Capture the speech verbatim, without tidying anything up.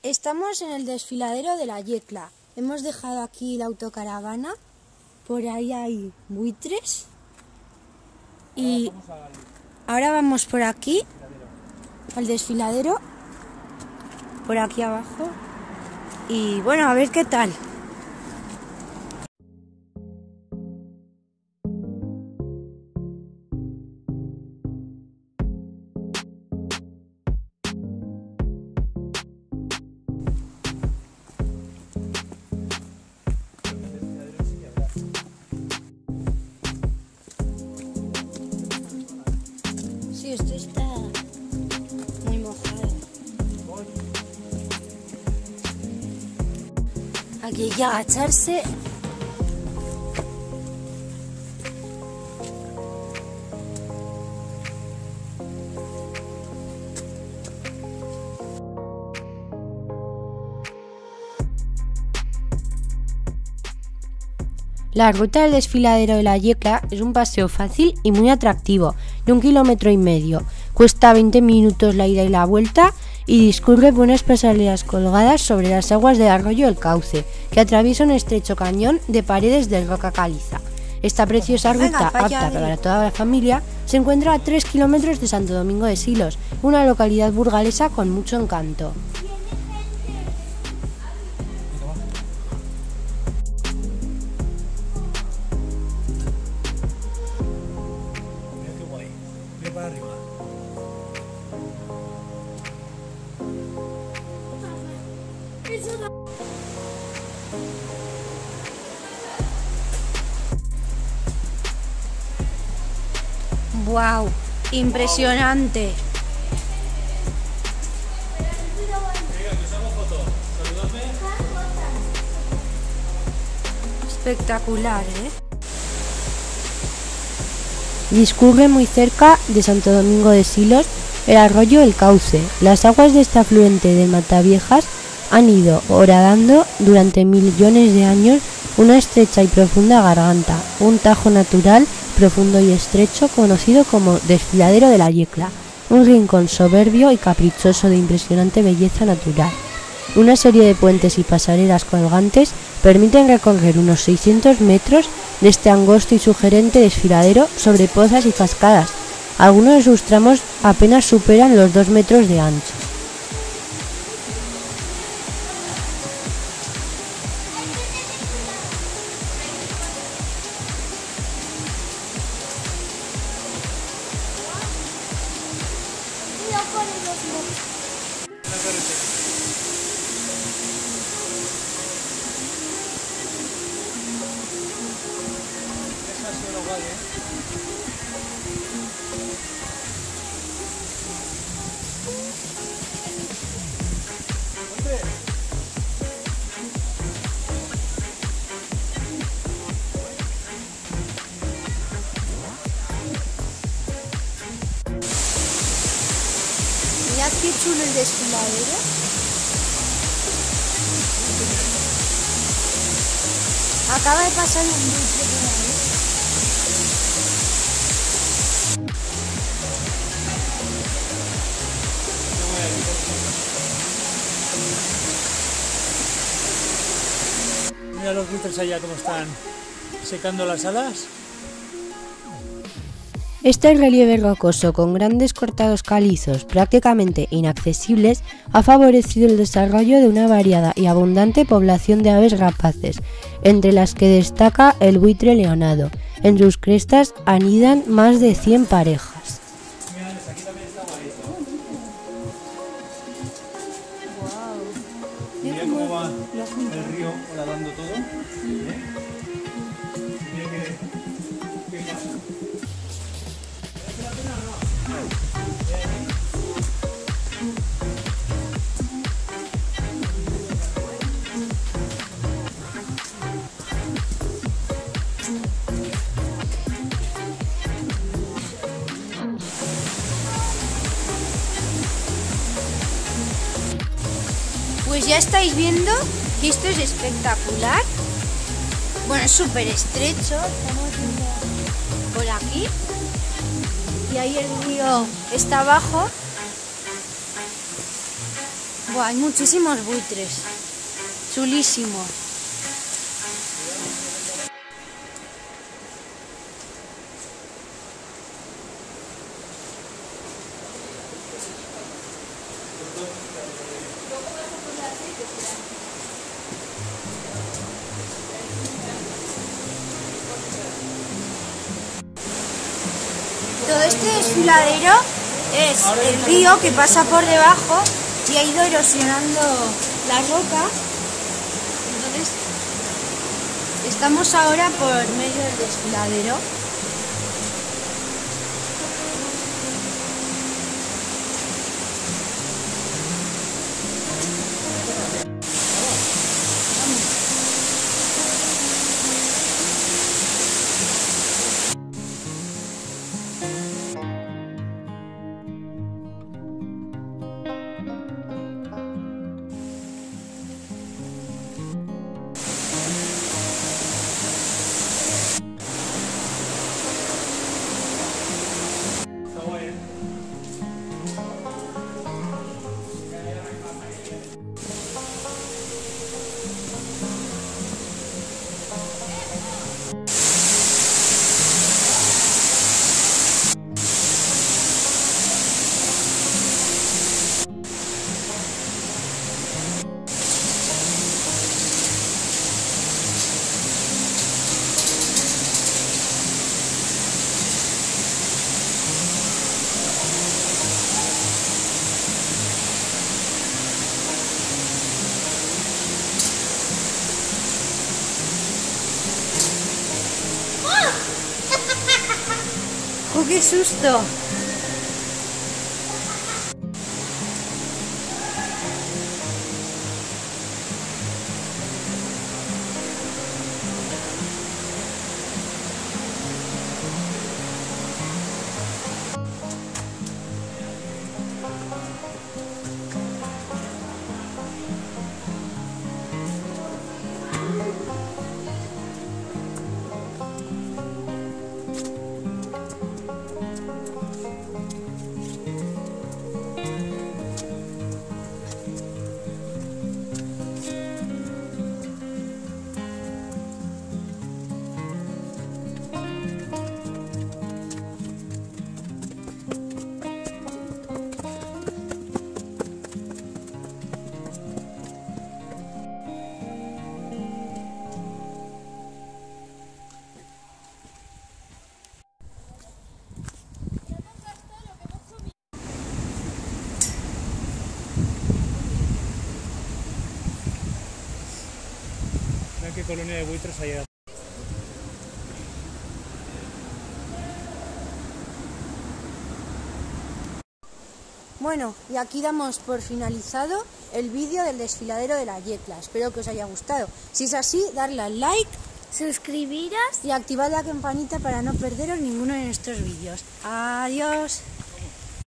Estamos en el desfiladero de la Yecla. Hemos dejado aquí la autocaravana. Por ahí hay buitres. Y ahora vamos por aquí, al desfiladero. Por aquí abajo. Y bueno, a ver qué tal. Sí, esto está muy mojado. Aquí hay que agacharse. La ruta del desfiladero de la Yecla es un paseo fácil y muy atractivo, de un kilómetro y medio. Cuesta veinte minutos la ida y la vuelta y discurre por unas pasarelas colgadas sobre las aguas del arroyo El Cauce, que atraviesa un estrecho cañón de paredes de roca caliza. Esta preciosa ruta, Venga, apta allá, para toda la familia, se encuentra a tres kilómetros de Santo Domingo de Silos, una localidad burgalesa con mucho encanto. Para arriba. ¡Wow! Impresionante. Espectacular, ¿eh? Discurre muy cerca de Santo Domingo de Silos el arroyo El Cauce. Las aguas de este afluente de Mataviejas han ido horadando durante millones de años una estrecha y profunda garganta, un tajo natural profundo y estrecho conocido como Desfiladero de la Yecla, un rincón soberbio y caprichoso de impresionante belleza natural. Una serie de puentes y pasarelas colgantes permiten recorrer unos seiscientos metros de este angosto y sugerente desfiladero sobre pozas y cascadas. Algunos de sus tramos apenas superan los dos metros de ancho. Mirad qué chulo el desfiladero. Acaba de pasar un buitre por ahí. Mira los buitres allá cómo están secando las alas. Este relieve rocoso con grandes cortados calizos prácticamente inaccesibles ha favorecido el desarrollo de una variada y abundante población de aves rapaces, entre las que destaca el buitre leonado. En sus crestas anidan más de cien parejas. Mira cómo va el río horadando todo. ¿Eh? Mira qué, qué pasa. Pues ya estáis viendo que esto es espectacular. Bueno, es súper estrecho. Estamos viendo por aquí. Y ahí el río está abajo. Buah, hay muchísimos buitres. Chulísimo. Todo este desfiladero es el río que pasa por debajo y ha ido erosionando la roca. Entonces, estamos ahora por medio del desfiladero. ¡Oh, qué susto! ¿Qué colonia de buitres hay? Bueno, y aquí damos por finalizado el vídeo del desfiladero de la Yecla. Espero que os haya gustado. Si es así, darle al like, suscribiros y activad la campanita para no perderos ninguno de nuestros vídeos. Adiós.